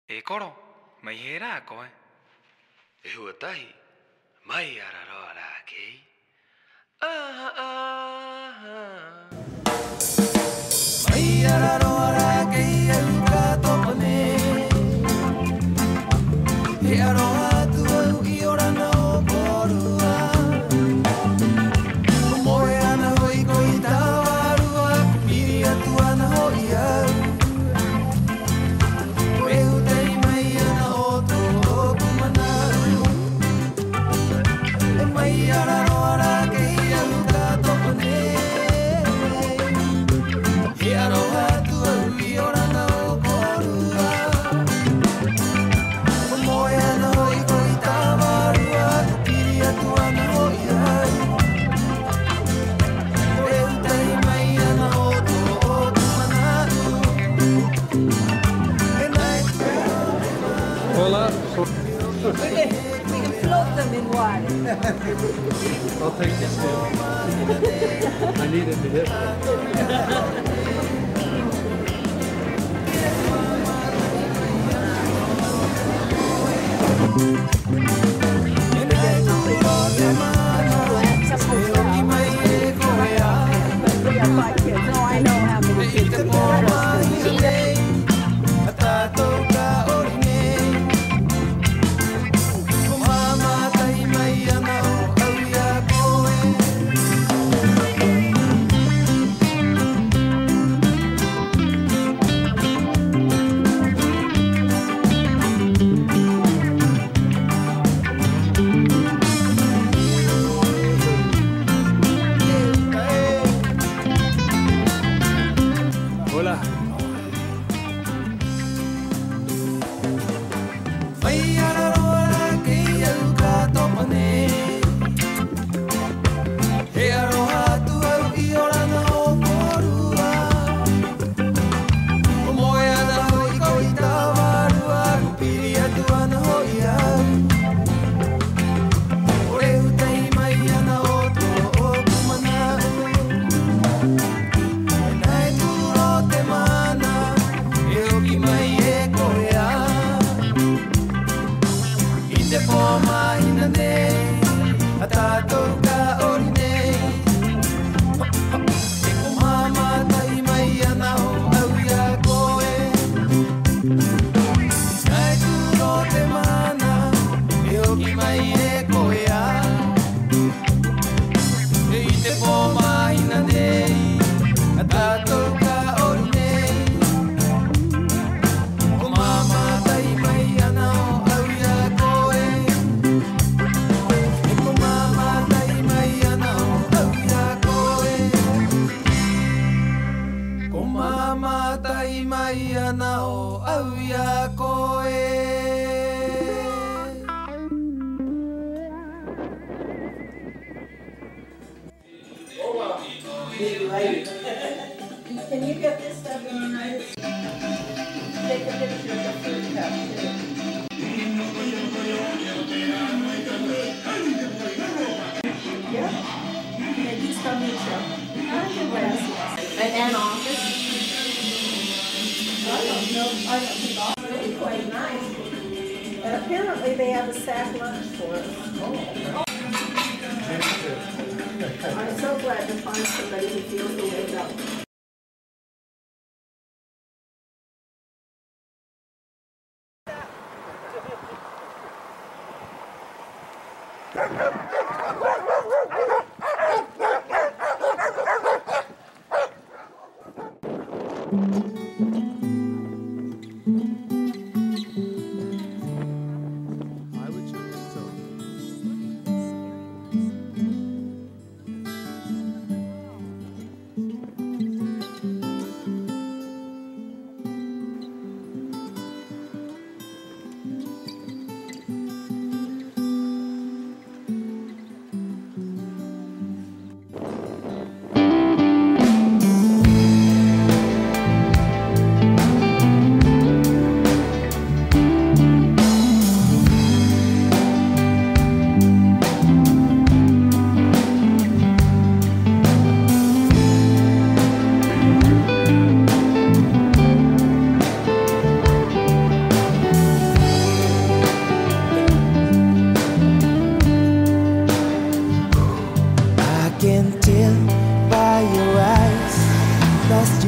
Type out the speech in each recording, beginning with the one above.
Koro, mày hé ra coi. Hua tahi, mai ara roa kei. Ah ah ah. Mai ara roa kei ka topane. He aroha tu I ora no korua. Moe ana hoi koi tawarua, piri atu ana hoi au. Hola. We can float them in water. I'll take this too. I need it to hit. No, I know how many kids we have. Hola. Can you get this stuff in right? Take a picture of the food cup too. Yeah. Yeah, he's from Mitchell. An office. I don't know. I don't think office is quite nice. And apparently they have a sack lunch for us. I'm so glad to find somebody who feels the way about me.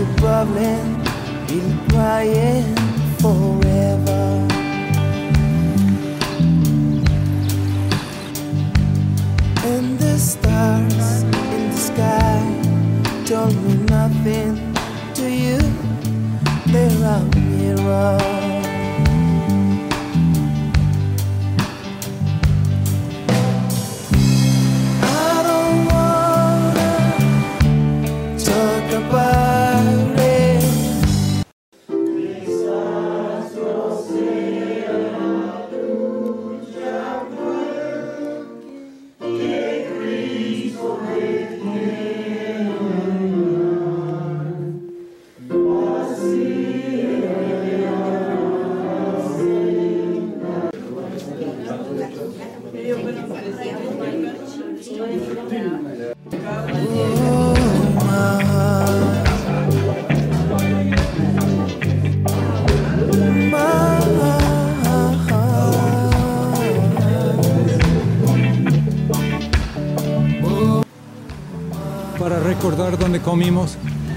your problem, been crying forever. And the stars in the sky don't mean nothing to you. They're a mirror. Para recordar dónde comimos.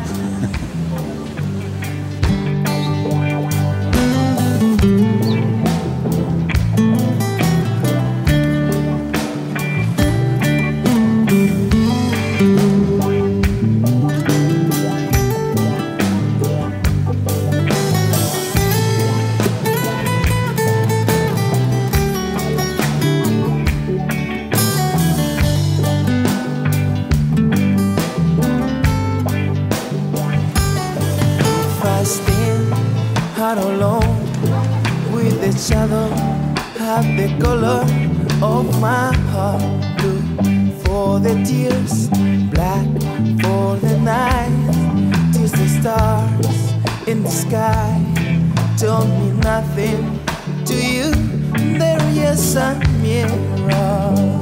Out alone with the shadow, have the color of my heart. Blue for the tears, black for the night. Tears the stars in the sky don't mean nothing to you. They're just a mirror.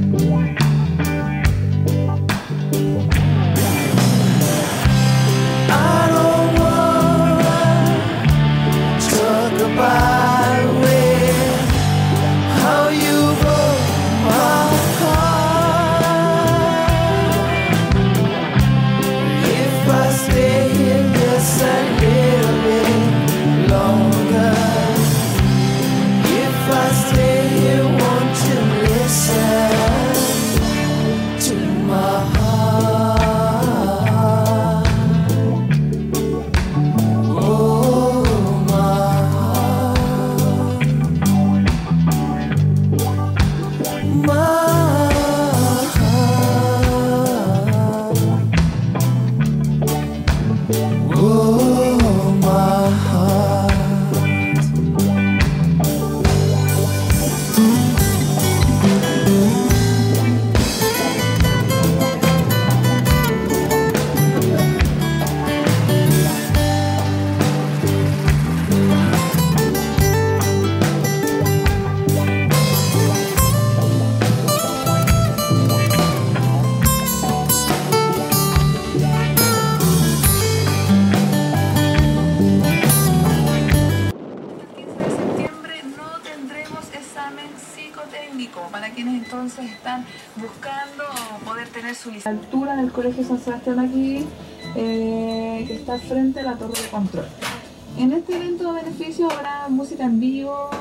Para quienes entonces están buscando poder tener su licencia. A la altura del Colegio San Sebastián aquí, que está frente a la torre de control. En este evento de beneficio habrá música en vivo.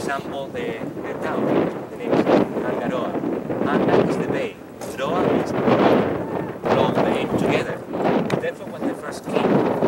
example, the town, the name is Tangaroa. Anga is the bay. Roa is the long bay together. Therefore, when they first came,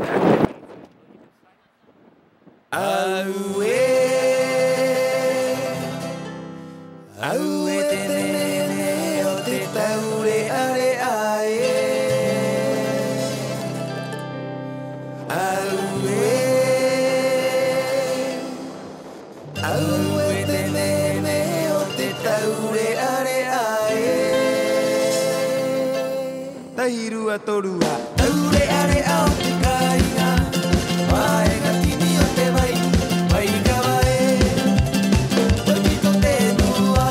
Tahirua torua Aure are ao te kainga Wae gati ni o te vai Vai ka wae Wapito te nua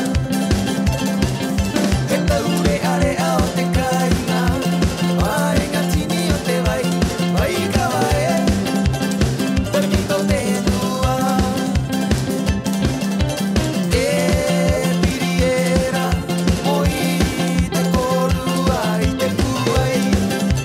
He taure are ao te kainga Wae gati ni o te vai Vai ka wae Wapito te nua E piriera Moi te korua I te kuai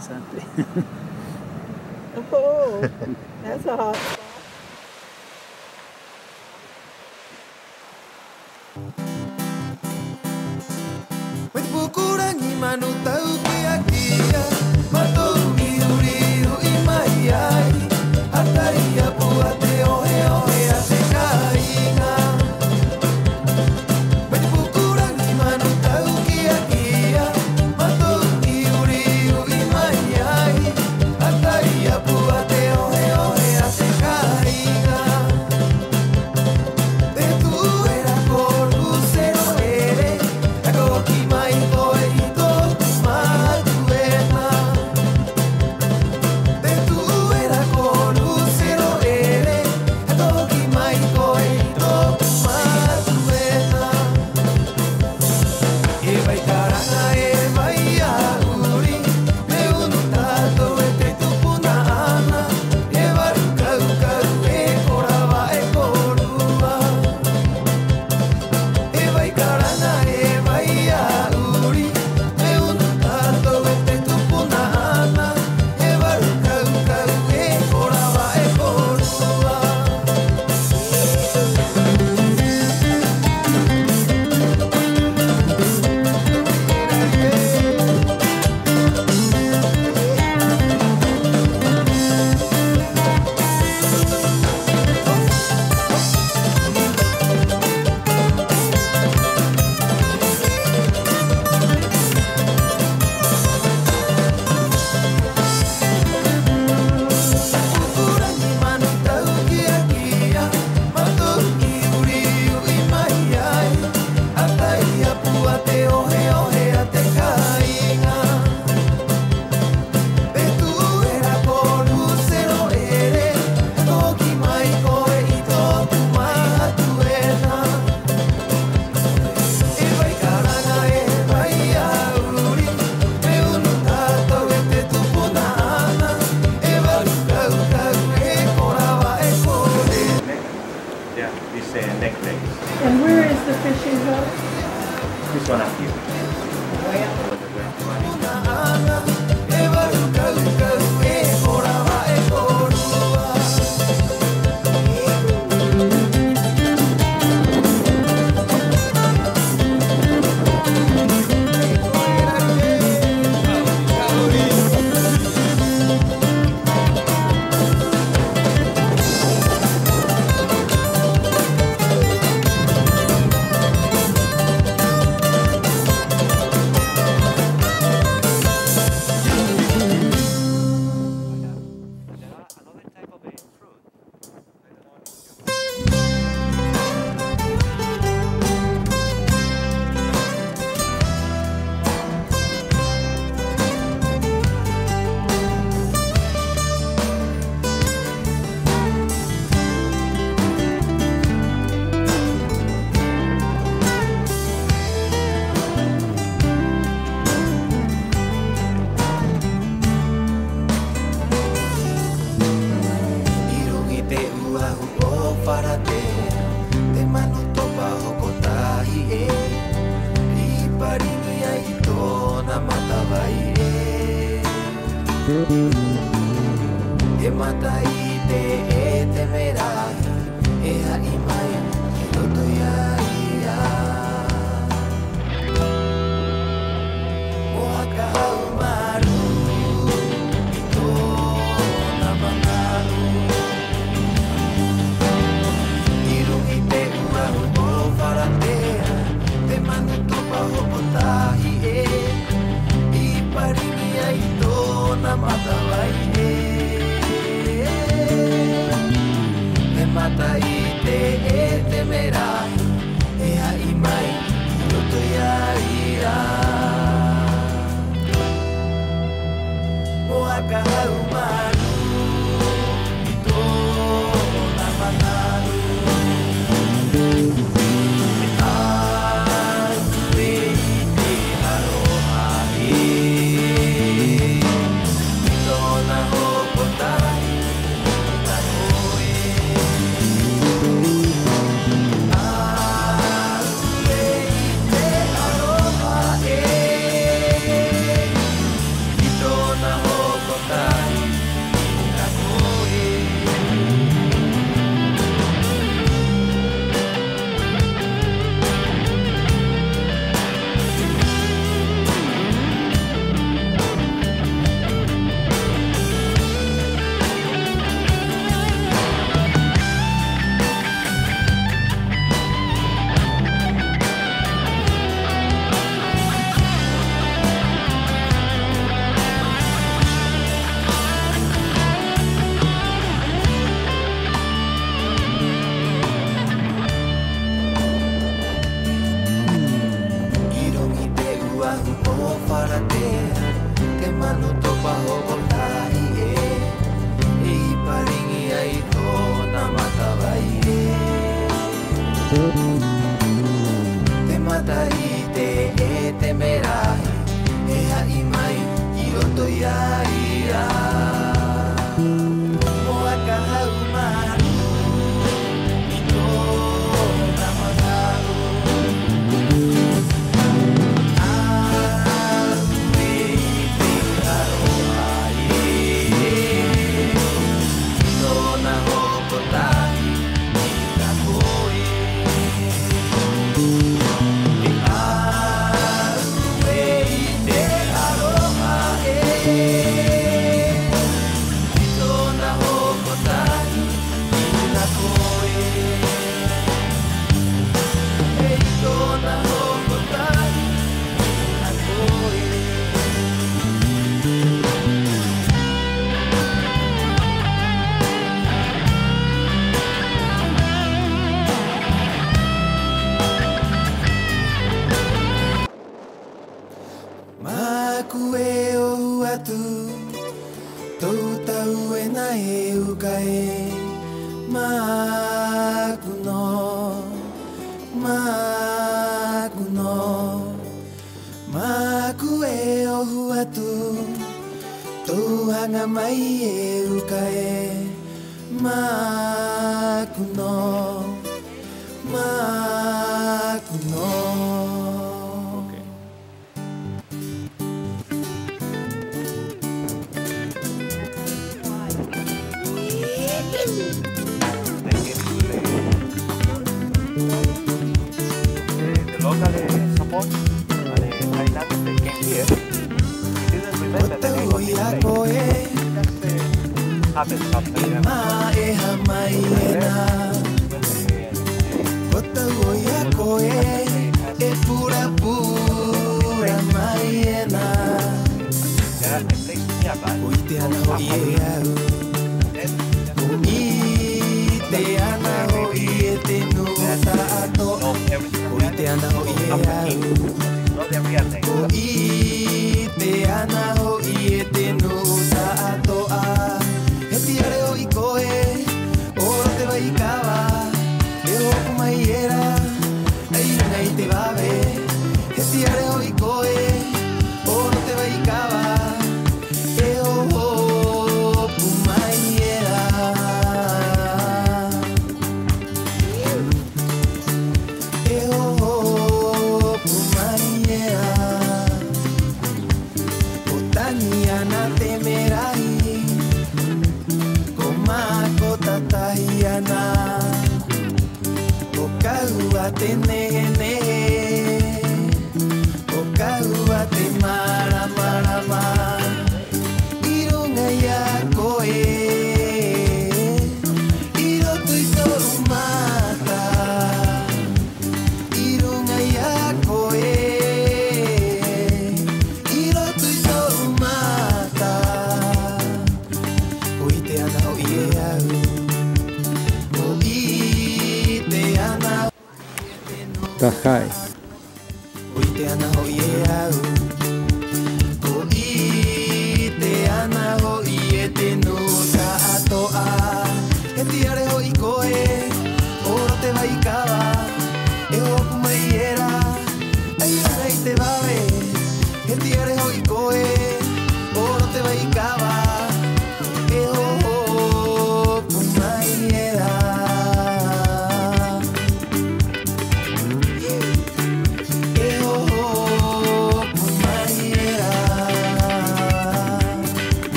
interesante. Oh, that's a hot spot. Mai pukurangi manu tau kia kia Matou iuriru i mai ai Atai apu ate ohe ohe ate kainga Mai pukurangi manu tau kia kia Matou iuriru i mai ai Atai apu ate ohe ohe ate kainga Te tu era koru zero ere Akoki mai koe i toku matuena Te tu era koru zero ere Akoki mai koe i toku matuena E vai karanga e vai auri Me unu tato e te tupuna ana E waru kau kau e korawa e korua E vai karanga e vai auri Me unu tato e te tupuna ana E waru kau kau e korawa e korua Pukurangi manu tau kia kia Matou iuriu i mai ai Atai apu ate ohe ohe ate kainga Te tu era koru zero ere Koki mai koe i toku matuena E vai karanga e vai auri Me unu tatou e te tupuna ana E waru kau kau e korawa e kore Yeah, this necklace. And where is the fishing hut? This one up here. ana E waru kau kau e korawa e korua Another type of a fruit. Irungi te uahu o wharate Te manu topa hoko tahi e I paringi ai tōna matawai e E mata i te e te merahi E hai mai e roto ia ia O haka hau maru I tōna manaru Irungi te uahu o wharatea Te manu topa hoko tahi e I paringi ai tōna matawai e Te mata i te e te merahi E hai mai i roto ia ia O haka hau maru I tōna manaru Na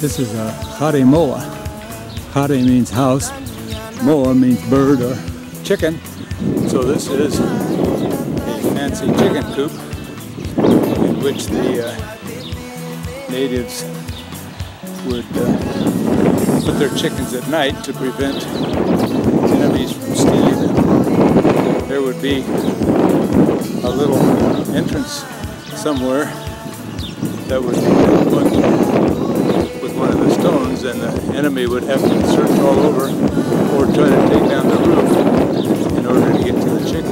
This is a hare moa. Hare means house, moa means bird or chicken. So this is a fancy chicken coop in which the natives would put their chickens at night to prevent enemies from stealing them. There would be a little entrance somewhere that would be with one of the stones, and the enemy would have to search all over or try to take down the roof in order to get to the chickens.